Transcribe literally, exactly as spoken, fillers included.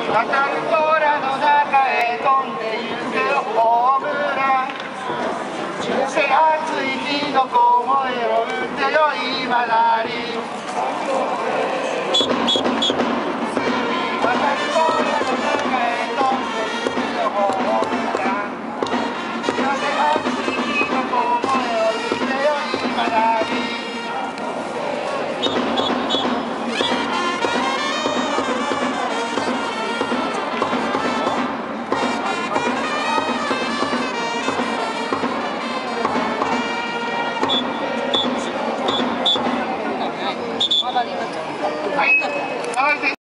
また空の中へ飛んでゆくホームラン。熱い日の子声を打ってよ今なり。